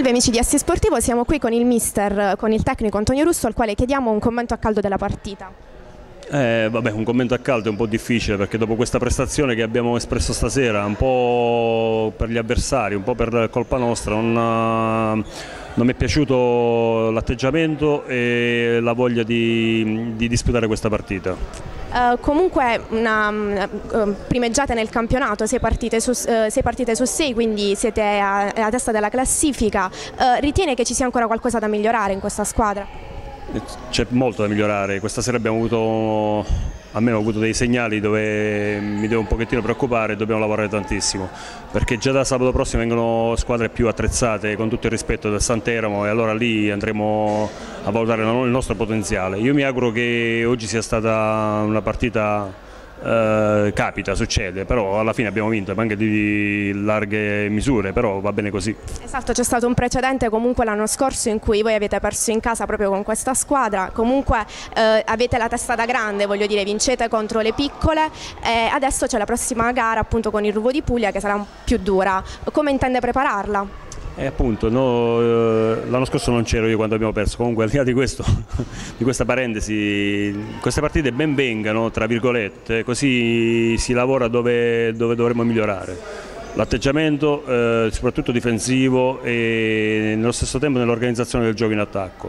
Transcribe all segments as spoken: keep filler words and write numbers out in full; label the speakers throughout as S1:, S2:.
S1: Salve amici di Assi Sportivo, siamo qui con il mister, con il tecnico Antonio Russo, al quale chiediamo un commento a caldo della partita.
S2: Eh, vabbè, un commento a caldo è un po' difficile perché dopo questa prestazione che abbiamo espresso stasera, un po' per gli avversari, un po' per colpa nostra, non, non mi è piaciuto l'atteggiamento e la voglia di, di disputare questa partita.
S1: Uh, comunque una, uh, primeggiate nel campionato, sei partite su, uh, sei partite su sei, quindi siete a, alla testa della classifica. Uh, ritiene che ci sia ancora qualcosa da migliorare in questa squadra?
S2: C'è molto da migliorare, questa sera abbiamo avuto, almeno ho avuto dei segnali dove mi devo un pochettino preoccupare e dobbiamo lavorare tantissimo, perché già da sabato prossimo vengono squadre più attrezzate, con tutto il rispetto del Santeramo, e allora lì andremo a valutare il nostro potenziale. Io mi auguro che oggi sia stata una partita, eh, capita, succede, però alla fine abbiamo vinto, ma anche di larghe misure, però va bene così.
S1: Esatto, c'è stato un precedente comunque l'anno scorso in cui voi avete perso in casa proprio con questa squadra, comunque eh, avete la testa da grande, voglio dire, vincete contro le piccole e adesso c'è la prossima gara appunto con il Ruvo di Puglia che sarà più dura. Come intende prepararla?
S2: E appunto, no, eh, l'anno scorso non c'ero io quando abbiamo perso, comunque al di là di questo, di questa parentesi, queste partite ben vengano, tra virgolette, così si lavora dove, dove dovremmo migliorare. L'atteggiamento, eh, soprattutto difensivo, e nello stesso tempo nell'organizzazione del gioco in attacco.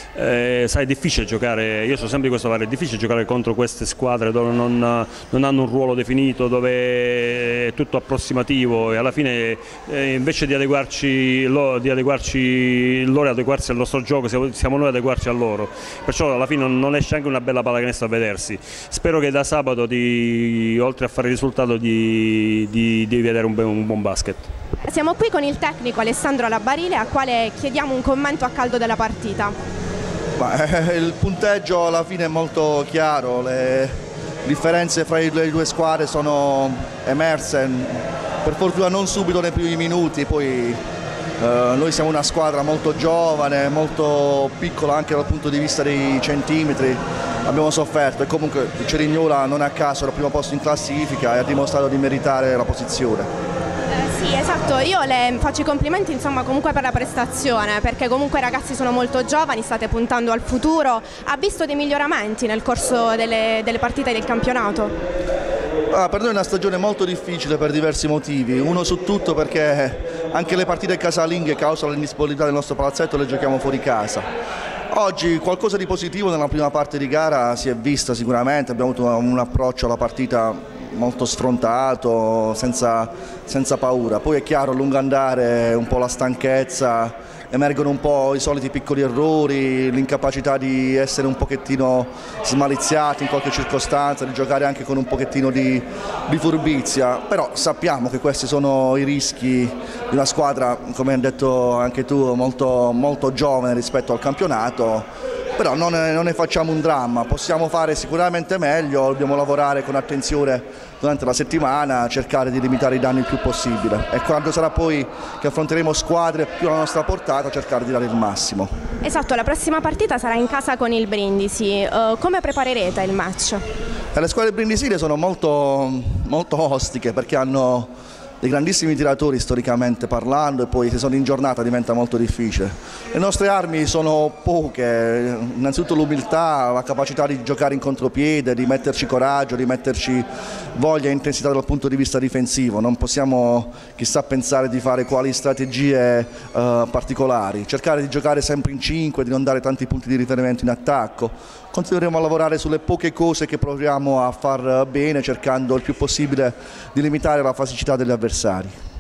S2: Eh, sai, è difficile giocare, io so sempre di questo fare, è difficile giocare contro queste squadre dove non, non hanno un ruolo definito, dove è tutto approssimativo e alla fine eh, invece di adeguarci, lo, di adeguarci loro adeguarsi al nostro gioco, siamo, siamo noi ad adeguarci a loro. Perciò alla fine non, non esce anche una bella pallacanestro a vedersi. Spero che da sabato, di, oltre a fare il risultato, di, di, di vedere un bel un buon basket.
S1: Siamo qui con il tecnico Alessandro Labarile, al quale chiediamo un commento a caldo della partita.
S3: Ma, eh, il punteggio alla fine è molto chiaro, le differenze fra le due squadre sono emerse, per fortuna non subito nei primi minuti, poi eh, noi siamo una squadra molto giovane, molto piccola anche dal punto di vista dei centimetri, abbiamo sofferto e comunque il Cerignola non a caso è al primo posto in classifica e ha dimostrato di meritare la posizione.
S1: Sì, esatto, io le faccio i complimenti insomma comunque per la prestazione, perché comunque i ragazzi sono molto giovani, state puntando al futuro. Ha visto dei miglioramenti nel corso delle, delle partite del campionato?
S3: Ah, per noi è una stagione molto difficile per diversi motivi, uno su tutto perché anche le partite casalinghe causano l'indisponibilità del nostro palazzetto, le giochiamo fuori casa. Oggi qualcosa di positivo nella prima parte di gara si è vista sicuramente, abbiamo avuto un approccio alla partita molto sfrontato, senza, senza paura. Poi è chiaro, a lungo andare, un po' la stanchezza, emergono un po' i soliti piccoli errori, l'incapacità di essere un pochettino smaliziati in qualche circostanza, di giocare anche con un pochettino di, di furbizia, però sappiamo che questi sono i rischi di una squadra, come hai detto anche tu, molto, molto giovane rispetto al campionato. Però non ne, non ne facciamo un dramma, possiamo fare sicuramente meglio, dobbiamo lavorare con attenzione durante la settimana, cercare di limitare i danni il più possibile e quando sarà poi che affronteremo squadre più alla nostra portata cercare di dare il massimo.
S1: Esatto, la prossima partita sarà in casa con il Brindisi, uh, come preparerete il match?
S3: E le squadre brindisine sono molto, molto ostiche perché hanno dei grandissimi tiratori storicamente parlando e poi se sono in giornata diventa molto difficile. Le nostre armi sono poche, innanzitutto l'umiltà, la capacità di giocare in contropiede, di metterci coraggio, di metterci voglia e intensità dal punto di vista difensivo, non possiamo chissà pensare di fare quali strategie eh, particolari, cercare di giocare sempre in cinque, di non dare tanti punti di riferimento in attacco. Continueremo a lavorare sulle poche cose che proviamo a far bene, cercando il più possibile di limitare la fasicità degli avversari.